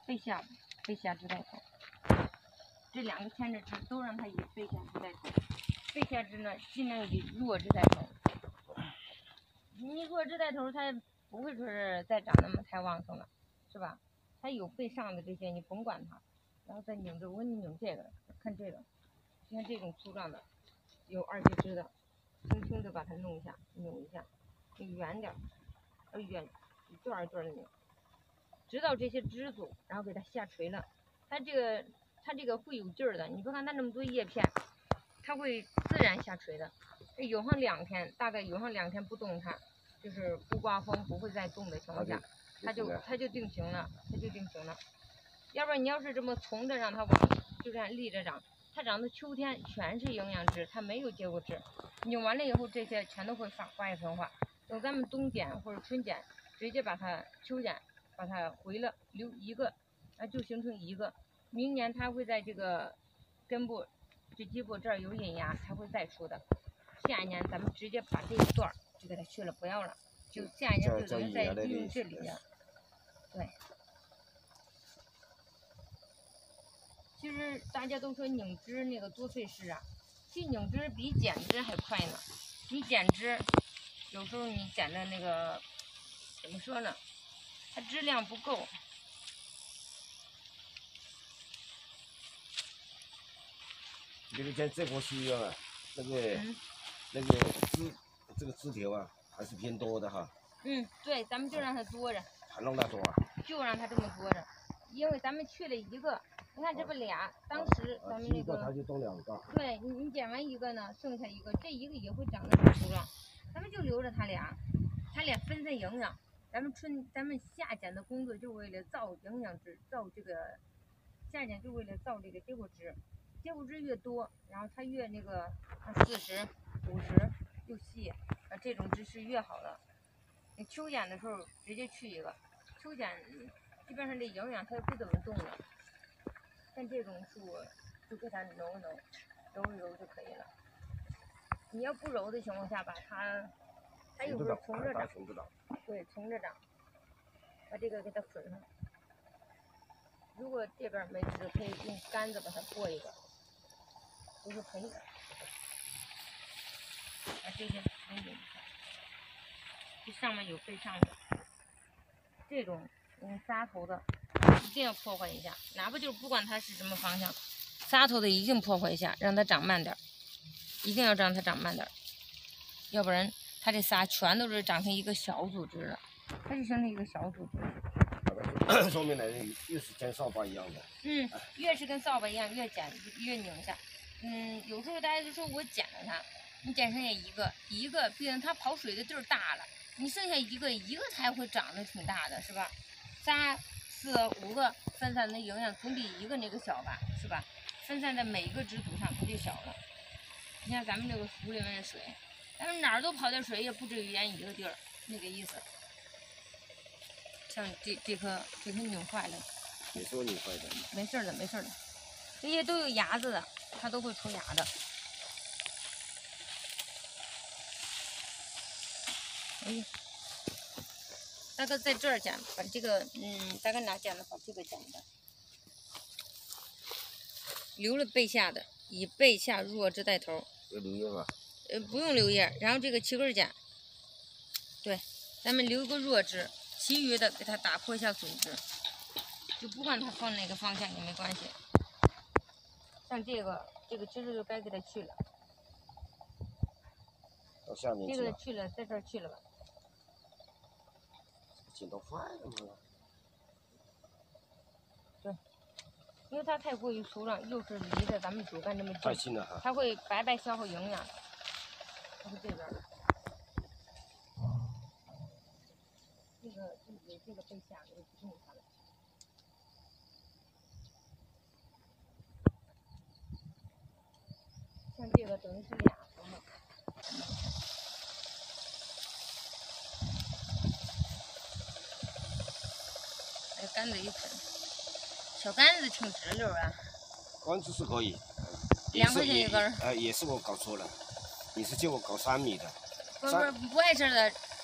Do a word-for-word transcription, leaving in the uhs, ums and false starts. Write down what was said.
背下背下肢带头，这两个牵着枝都让它以背下肢带头。背下肢呢，尽量以弱肢带头。你弱肢带头，它不会说是再长那么太旺盛了，是吧？它有背上的这些，你甭管它，然后再拧着，我给你拧这个，看这个，你看这种粗壮的，有二节枝的，轻轻的把它弄一下，扭一下，你远点，要远，一段一段的扭，直到这些枝组，然后给它下垂了。它这个它这个会有劲儿的，你不看它那么多叶片，它会自然下垂的。有上两天，大概有上两天不动它，就是不刮风不会再动的情况下，它就它就定型了，它就定型了。要不然你要是这么从着让它往就这样立着长，它长到秋天全是营养枝，它没有结果枝，扭完了以后这些全都会发花叶分化。等咱们冬剪或者春剪，直接把它秋剪把它回了，留一个，啊就形成一个。明年它会在这个根部这基部这儿有隐芽，它会再出的。下一年咱们直接把这一段就给它去了，不要了，就下一年就等于再利用这里了。对。其实大家都说拧枝那个多费事啊，其实拧枝比剪枝还快呢。你剪枝，有时候你剪的那个怎么说呢？它质量不够。 比如像这棵树一样啊，那个、嗯、那个枝这个枝条啊，还是偏多的哈。 嗯，对，咱们就让它多着。 还让它多啊？就让它这么多着，因为咱们去了一个，你看这不俩，当时咱们那个， 它就多两个。 对你你剪完一个呢，剩下一个，这一个也会长得很粗壮，咱们就留着它俩，它俩分散营养。咱们春咱们夏剪的工作就为了造营养枝，造这个夏剪就为了造这个结果枝。结果枝越多，然后它越那个，四十、五十又细，啊，这种枝是越好的。你秋剪的时候直接去一个，秋剪基本上这营养它不怎么动了，像这种树就给它揉一揉，揉一揉就可以了。你要不揉的情况下吧，它它有时候从着长，对，从着长，把这个给它捆上。如果这边没枝，可以用杆子把它过一个。不是盆，把这些盆顶上，这上面有背上的，这种嗯仨头的一定要破坏一下，哪怕就是不管它是什么方向，仨头的一定破坏一下，让它长慢点，一定要让它长慢点，要不然它这仨全都是长成一个小组织了，它就形成一个小组织。 说明来又是跟扫把一样的。 嗯，越是跟扫把一样，越剪越拧一下。嗯，有时候大家就说我剪了它，你剪剩下一个，一个毕竟它跑水的地儿大了，你剩下一个，一个它还会长得挺大的，是吧？仨、四、五个分散的营养总比一个那个小吧，是吧？分散在每一个枝组上，它就小了。你看咱们这个湖里面的水，咱们哪儿都跑点水，也不至于淹一个地儿，那个意思。像这这棵这棵扭坏了， 你说扭坏的？ 没事的，没事的，这些都有芽子的。它都会出芽的。哎，大哥在这儿剪，把这个，嗯，大哥哪剪的？把这个剪的，留了背下的，以背下弱枝带头。 要留叶吗？ 呃，不用留叶，然后这个齐根剪。对，咱们留一个弱枝，其余的给它打破一下组织，就不管它放哪个方向也没关系。像这个，这个其实就该给它去了。 到下面去了。 这个去了，在这儿去了吧。 剪刀坏了吗？ 对，因为它太过于粗壮，又是离着咱们主干这么近， 太近了哈， 它会白白消耗营养。它是这边的。这个这个这个背下给它弄下来。像这个等于是俩头嘛，这杆子一捆，小杆子挺直溜啊。 杆子是可以， 两块钱一根儿。 呃，也是我搞错了，你是叫我搞三米的。 不不不碍事的，